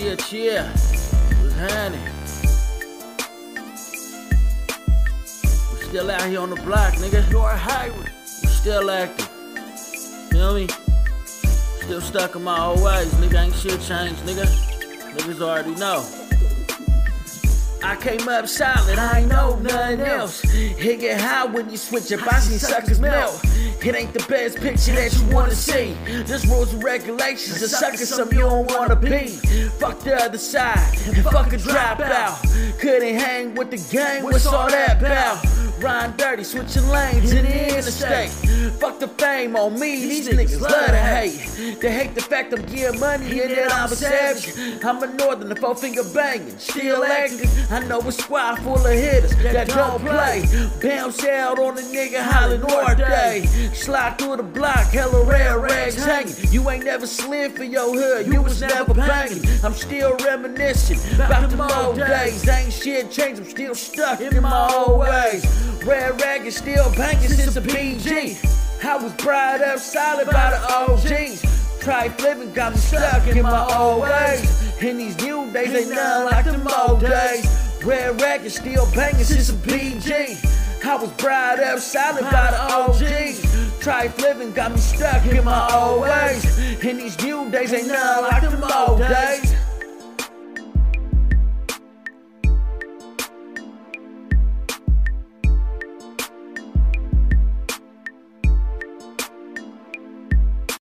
Cheer. What's happening? We still out here on the block, nigga. North hayward. We still active. Feel me? Still stuck in my old ways, nigga. Ain't shit changed, nigga. Niggas already know. I came up solid, I ain't know nothing else. It get high when you switch up, I seen suckers melt. It ain't the best picture that you wanna see. There's rules and regulations, a sucker some you don't wanna be. Fuck the other side, and fuck a dropout. Couldn't hang with the gang, what's all that about? Rhyme dirty, switching lanes in the interstate. Fuck the fame on me, these niggas love to hate. They hate the fact I'm getting money and that I'm a savage. I'm a northern, the 4-finger banging, still active. I know a squad full of hitters that don't play. Bounce out on a nigga hollering norte. Slide through the block, hella rare rags hanging. You ain't never slid for your hood, you was never banging. I'm still reminiscing about the old days. Ain't shit changed, I'm still stuck in my old ways. Red rag is still banging since a PG. I was brought up solid by the OGs. Try flipping, got me stuck in my old ways. In these new days, ain't nothing like them old days. Red rag is still banging since a PG. I was brought up solid by the OGs. Try flipping, got me stuck in my old ways. In these new days, ain't nothing like them